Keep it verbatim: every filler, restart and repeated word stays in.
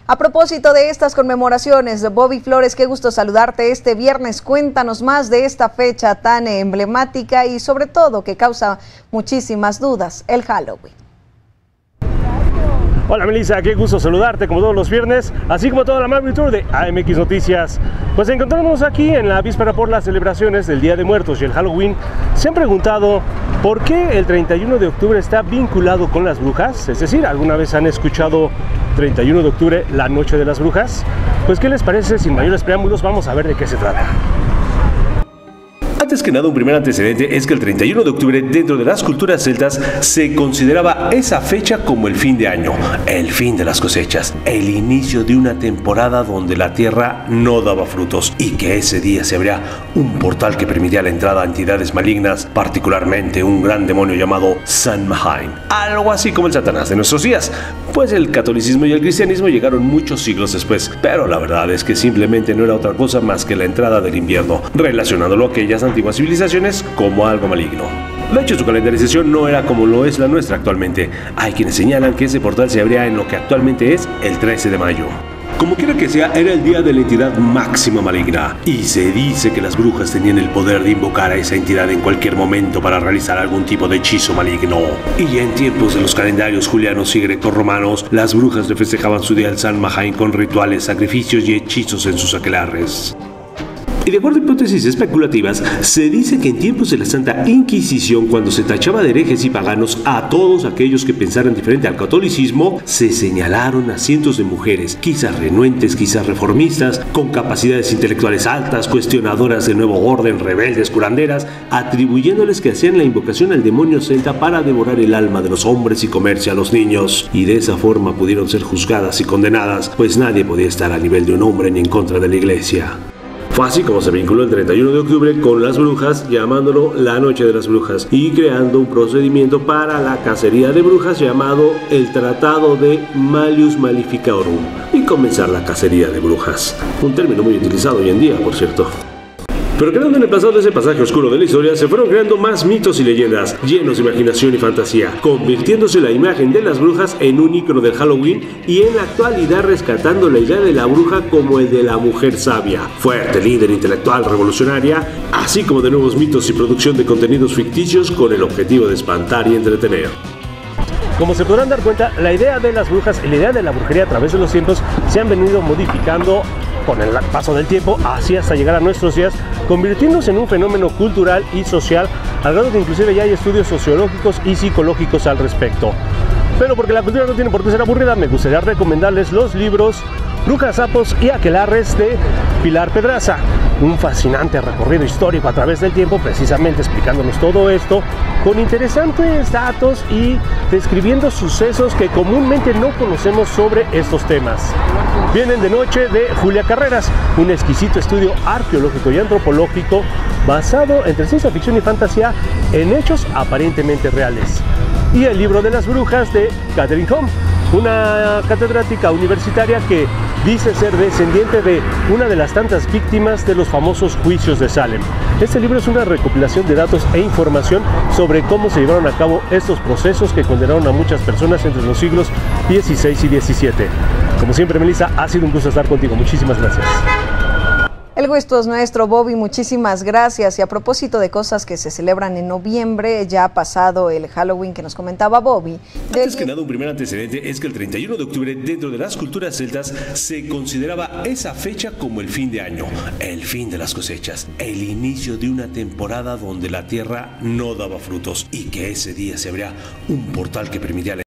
A propósito de estas conmemoraciones, Bobby Flores, qué gusto saludarte este viernes. Cuéntanos más de esta fecha tan emblemática y sobre todo que causa muchísimas dudas, el Halloween. Hola Melissa, qué gusto saludarte como todos los viernes, así como toda la magnitud de A M X Noticias. Pues encontramos aquí en la víspera por las celebraciones del Día de Muertos y el Halloween. ¿Se han preguntado por qué el treinta y uno de octubre está vinculado con las brujas? Es decir, ¿alguna vez han escuchado treinta y uno de octubre, la noche de las brujas? Pues ¿qué les parece? Sin mayores preámbulos, vamos a ver de qué se trata. Antes que nada, un primer antecedente es que el treinta y uno de octubre dentro de las culturas celtas se consideraba esa fecha como el fin de año, el fin de las cosechas, el inicio de una temporada donde la tierra no daba frutos y que ese día se abría un portal que permitía la entrada a entidades malignas, particularmente un gran demonio llamado Samhain, algo así como el Satanás de nuestros días, pues el catolicismo y el cristianismo llegaron muchos siglos después, pero la verdad es que simplemente no era otra cosa más que la entrada del invierno, relacionándolo a aquellas antiguas civilizaciones como algo maligno. De hecho, su calendarización no era como lo es la nuestra actualmente. Hay quienes señalan que ese portal se abría en lo que actualmente es el trece de mayo. Como quiera que sea, era el día de la entidad máxima maligna, y se dice que las brujas tenían el poder de invocar a esa entidad en cualquier momento para realizar algún tipo de hechizo maligno. Y en tiempos de los calendarios julianos y grecorromanos, las brujas le festejaban su día al Samhain con rituales, sacrificios y hechizos en sus aquelarres. Y de acuerdo a hipótesis especulativas, se dice que en tiempos de la Santa Inquisición, cuando se tachaba de herejes y paganos a todos aquellos que pensaran diferente al catolicismo, se señalaron a cientos de mujeres, quizás renuentes, quizás reformistas, con capacidades intelectuales altas, cuestionadoras del nuevo orden, rebeldes, curanderas, atribuyéndoles que hacían la invocación al demonio celta para devorar el alma de los hombres y comerse a los niños. Y de esa forma pudieron ser juzgadas y condenadas, pues nadie podía estar a nivel de un hombre ni en contra de la iglesia. Fue así como se vinculó el treinta y uno de octubre con las brujas, llamándolo la Noche de las Brujas, y creando un procedimiento para la cacería de brujas llamado el Tratado de Malleus Maleficarum, y comenzar la cacería de brujas. Un término muy utilizado hoy en día, por cierto. Pero quedando en el pasado de ese pasaje oscuro de la historia, se fueron creando más mitos y leyendas, llenos de imaginación y fantasía, convirtiéndose la imagen de las brujas en un ícono del Halloween y en la actualidad rescatando la idea de la bruja como el de la mujer sabia, fuerte, líder intelectual, revolucionaria, así como de nuevos mitos y producción de contenidos ficticios con el objetivo de espantar y entretener. Como se podrán dar cuenta, la idea de las brujas y la idea de la brujería a través de los tiempos se han venido modificando con el paso del tiempo, así hasta llegar a nuestros días, convirtiéndose en un fenómeno cultural y social, al grado que inclusive ya hay estudios sociológicos y psicológicos al respecto. Pero porque la cultura no tiene por qué ser aburrida, me gustaría recomendarles los libros Brujas, Sapos y Aquelarres de Pilar Pedraza, un fascinante recorrido histórico a través del tiempo, precisamente explicándonos todo esto, con interesantes datos y describiendo sucesos que comúnmente no conocemos sobre estos temas. Vienen de Noche de Julia Carreras, un exquisito estudio arqueológico y antropológico basado entre ciencia ficción y fantasía en hechos aparentemente reales. Y el libro de las brujas de Catherine Hom, una catedrática universitaria que dice ser descendiente de una de las tantas víctimas de los famosos juicios de Salem. Este libro es una recopilación de datos e información sobre cómo se llevaron a cabo estos procesos que condenaron a muchas personas entre los siglos dieciséis y diecisiete. Como siempre, Melissa, ha sido un gusto estar contigo. Muchísimas gracias. El gusto es nuestro, Bobby, muchísimas gracias. Y a propósito de cosas que se celebran en noviembre, ya ha pasado el Halloween que nos comentaba Bobby. Antes que nada, un primer antecedente es que el treinta y uno de octubre dentro de las culturas celtas se consideraba esa fecha como el fin de año, el fin de las cosechas, el inicio de una temporada donde la tierra no daba frutos y que ese día se abría un portal que permitía la